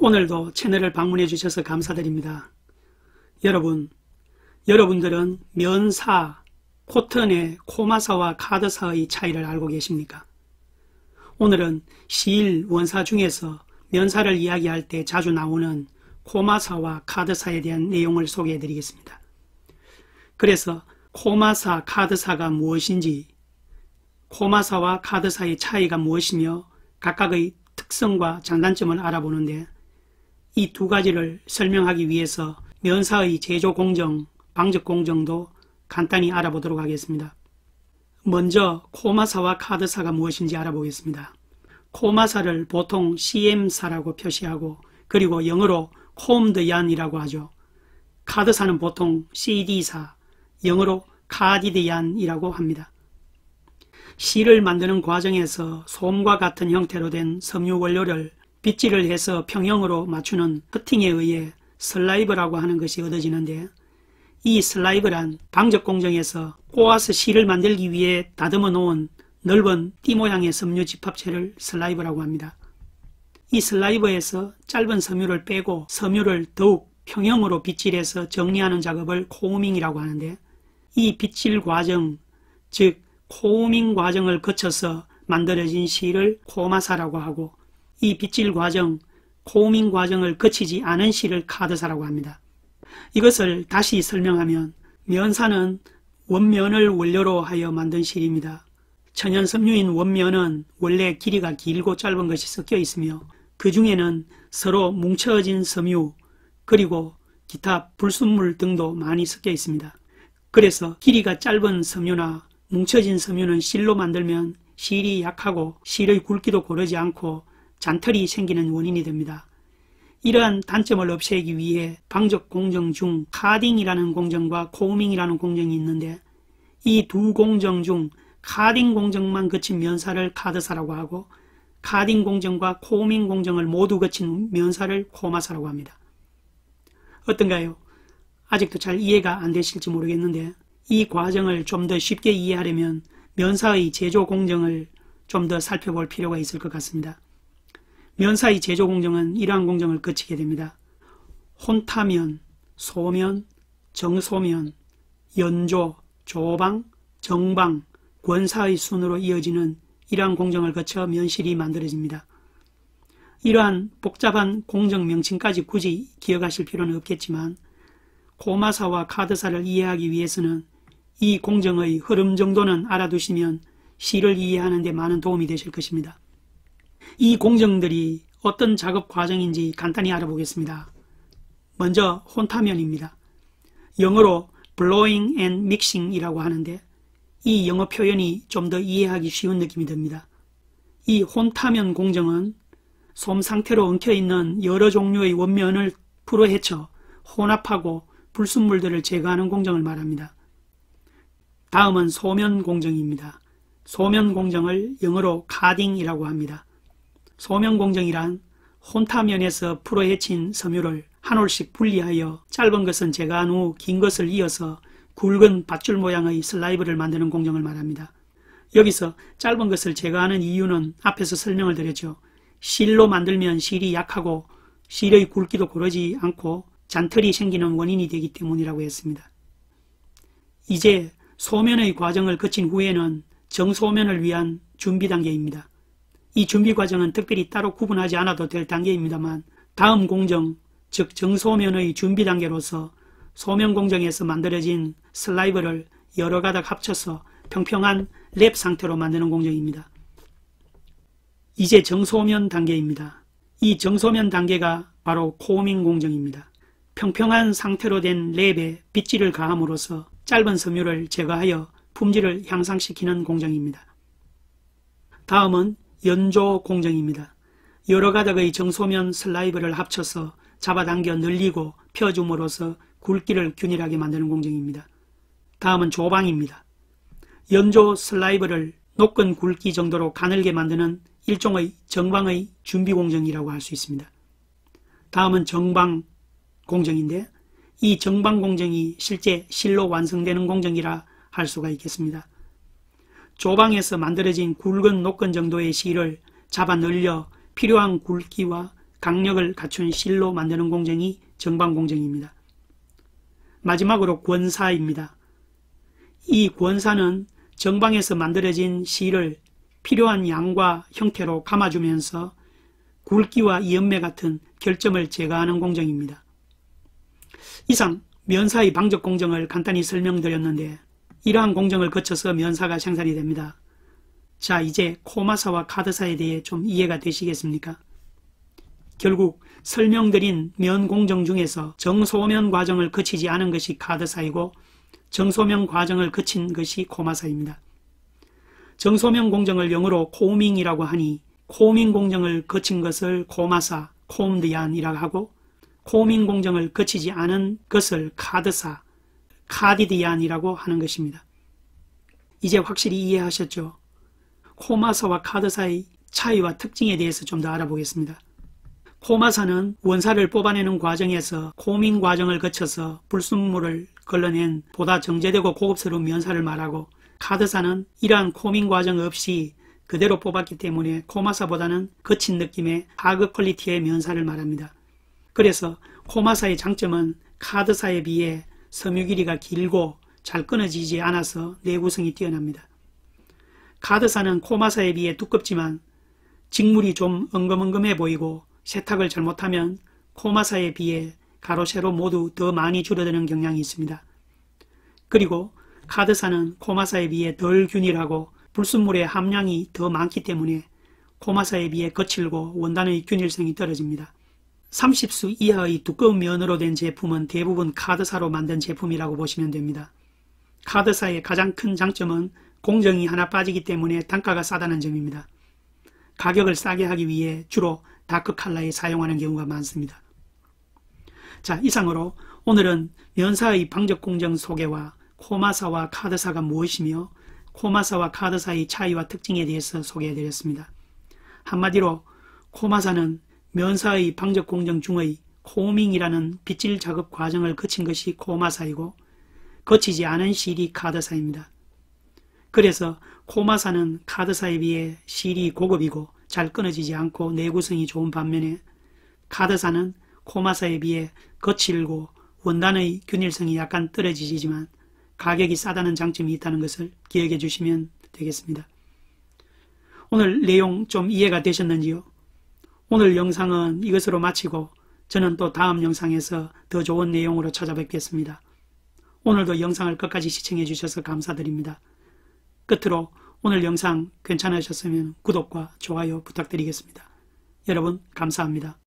오늘도 채널을 방문해 주셔서 감사드립니다. 여러분들은 면사, 코턴의 코마사와 카드사의 차이를 알고 계십니까? 오늘은 시일 원사 중에서 면사를 이야기할 때 자주 나오는 코마사와 카드사에 대한 내용을 소개해 드리겠습니다. 그래서 코마사, 카드사가 무엇인지, 코마사와 카드사의 차이가 무엇이며 각각의 특성과 장단점을 알아보는데, 이 두 가지를 설명하기 위해서 면사의 제조 공정, 방적 공정도 간단히 알아보도록 하겠습니다. 먼저 코마사와 카드사가 무엇인지 알아보겠습니다. 코마사를 보통 CM사라고 표시하고, 그리고 영어로 commed yarn이라고 하죠. 카드사는 보통 CD사, 영어로 carded yarn이라고 합니다. 실을 만드는 과정에서 솜과 같은 형태로 된 섬유 원료를 빗질을 해서 평형으로 맞추는 커팅에 의해 슬라이브라고 하는 것이 얻어지는데, 이 슬라이브란 방적 공정에서 꼬아서 실을 만들기 위해 다듬어 놓은 넓은 띠 모양의 섬유 집합체를 슬라이브라고 합니다. 이 슬라이브에서 짧은 섬유를 빼고 섬유를 더욱 평형으로 빗질해서 정리하는 작업을 코우밍이라고 하는데, 이 빗질 과정, 즉 코우밍 과정을 거쳐서 만들어진 실을 코마사라고 하고, 이 빗질 과정, 코우밍 과정을 거치지 않은 실을 카드사라고 합니다. 이것을 다시 설명하면, 면사는 원면을 원료로 하여 만든 실입니다. 천연 섬유인 원면은 원래 길이가 길고 짧은 것이 섞여 있으며, 그 중에는 서로 뭉쳐진 섬유, 그리고 기타 불순물 등도 많이 섞여 있습니다. 그래서 길이가 짧은 섬유나 뭉쳐진 섬유는 실로 만들면 실이 약하고 실의 굵기도 고르지 않고 잔털이 생기는 원인이 됩니다. 이러한 단점을 없애기 위해 방적 공정 중 카딩이라는 공정과 코우밍이라는 공정이 있는데, 이 두 공정 중 카딩 공정만 거친 면사를 카드사라고 하고, 카딩 공정과 코우밍 공정을 모두 거친 면사를 코마사라고 합니다. 어떤가요? 아직도 잘 이해가 안 되실지 모르겠는데, 이 과정을 좀 더 쉽게 이해하려면 면사의 제조 공정을 좀 더 살펴볼 필요가 있을 것 같습니다. 면사의 제조 공정은 이러한 공정을 거치게 됩니다. 혼타면, 소면, 정소면, 연조, 조방, 정방, 권사의 순으로 이어지는 이러한 공정을 거쳐 면실이 만들어집니다. 이러한 복잡한 공정 명칭까지 굳이 기억하실 필요는 없겠지만, 코마사와 카드사를 이해하기 위해서는 이 공정의 흐름 정도는 알아두시면 실을 이해하는 데 많은 도움이 되실 것입니다. 이 공정들이 어떤 작업 과정인지 간단히 알아보겠습니다. 먼저 혼타면입니다. 영어로 blowing and mixing 이라고 하는데, 이 영어 표현이 좀 더 이해하기 쉬운 느낌이 듭니다. 이 혼타면 공정은 솜 상태로 엉켜있는 여러 종류의 원면을 풀어헤쳐 혼합하고 불순물들을 제거하는 공정을 말합니다. 다음은 소면 공정입니다. 소면 공정을 영어로 카딩이라고 합니다. 소면 공정이란 혼타면에서 풀어헤친 섬유를 한 올씩 분리하여 짧은 것은 제거한 후 긴 것을 이어서 굵은 밧줄 모양의 슬라이브를 만드는 공정을 말합니다. 여기서 짧은 것을 제거하는 이유는 앞에서 설명을 드렸죠. 실로 만들면 실이 약하고 실의 굵기도 고르지 않고 잔털이 생기는 원인이 되기 때문이라고 했습니다. 이제 소면의 과정을 거친 후에는 정소면을 위한 준비 단계입니다. 이 준비 과정은 특별히 따로 구분하지 않아도 될 단계입니다만, 다음 공정, 즉 정소면의 준비 단계로서 소면 공정에서 만들어진 슬라이브를 여러 가닥 합쳐서 평평한 랩 상태로 만드는 공정입니다. 이제 정소면 단계입니다. 이 정소면 단계가 바로 코우밍 공정입니다. 평평한 상태로 된 랩에 빗질을 가함으로써 짧은 섬유를 제거하여 품질을 향상시키는 공정입니다. 다음은 연조 공정입니다. 여러 가닥의 정소면 슬라이브를 합쳐서 잡아당겨 늘리고 펴줌으로써 굵기를 균일하게 만드는 공정입니다. 다음은 조방입니다. 연조 슬라이브를 녹건 굵기 정도로 가늘게 만드는 일종의 정방의 준비 공정이라고 할 수 있습니다. 다음은 정방 공정인데, 이 정방 공정이 실제 실로 완성되는 공정이라 할 수가 있겠습니다. 조방에서 만들어진 굵은 녹건 정도의 실을 잡아 늘려 필요한 굵기와 강력을 갖춘 실로 만드는 공정이 정방공정입니다. 마지막으로 권사입니다. 이 권사는 정방에서 만들어진 실을 필요한 양과 형태로 감아주면서 굵기와 이연매 같은 결점을 제거하는 공정입니다. 이상 면사의 방적 공정을 간단히 설명드렸는데 이러한 공정을 거쳐서 면사가 생산이 됩니다. 자, 이제 코마사와 카드사에 대해 좀 이해가 되시겠습니까? 결국 설명드린 면 공정 중에서 정소면 과정을 거치지 않은 것이 카드사이고 정소면 과정을 거친 것이 코마사입니다. 정소면 공정을 영어로 코밍이라고 하니 코밍 공정을 거친 것을 코마사, 콤드얀이라고 하고 코밍 공정을 거치지 않은 것을 카드사, 카디드얀이라고 하는 것입니다. 이제 확실히 이해하셨죠? 코마사와 카드사의 차이와 특징에 대해서 좀 더 알아보겠습니다. 코마사는 원사를 뽑아내는 과정에서 코밍 과정을 거쳐서 불순물을 걸러낸 보다 정제되고 고급스러운 면사를 말하고, 카드사는 이러한 코밍 과정 없이 그대로 뽑았기 때문에 코마사보다는 거친 느낌의 하급 퀄리티의 면사를 말합니다. 그래서 코마사의 장점은 카드사에 비해 섬유 길이가 길고 잘 끊어지지 않아서 내구성이 뛰어납니다. 카드사는 코마사에 비해 두껍지만 직물이 좀 엉금엉금해 보이고 세탁을 잘못하면 코마사에 비해 가로 세로 모두 더 많이 줄어드는 경향이 있습니다. 그리고 카드사는 코마사에 비해 덜 균일하고 불순물의 함량이 더 많기 때문에 코마사에 비해 거칠고 원단의 균일성이 떨어집니다. 30수 이하의 두꺼운 면으로 된 제품은 대부분 카드사로 만든 제품이라고 보시면 됩니다. 카드사의 가장 큰 장점은 공정이 하나 빠지기 때문에 단가가 싸다는 점입니다. 가격을 싸게 하기 위해 주로 다크 컬러에 사용하는 경우가 많습니다. 자, 이상으로 오늘은 면사의 방적 공정 소개와 코마사와 카드사가 무엇이며 코마사와 카드사의 차이와 특징에 대해서 소개해드렸습니다. 한마디로 코마사는 면사의 방적 공정 중의 코밍이라는 빗질 작업 과정을 거친 것이 코마사이고 거치지 않은 실이 카드사입니다. 그래서 코마사는 카드사에 비해 실이 고급이고 잘 끊어지지 않고 내구성이 좋은 반면에 카드사는 코마사에 비해 거칠고 원단의 균일성이 약간 떨어지지만 가격이 싸다는 장점이 있다는 것을 기억해 주시면 되겠습니다. 오늘 내용 좀 이해가 되셨는지요? 오늘 영상은 이것으로 마치고 저는 또 다음 영상에서 더 좋은 내용으로 찾아뵙겠습니다. 오늘도 영상을 끝까지 시청해 주셔서 감사드립니다. 끝으로 오늘 영상 괜찮으셨으면 구독과 좋아요 부탁드리겠습니다. 여러분 감사합니다.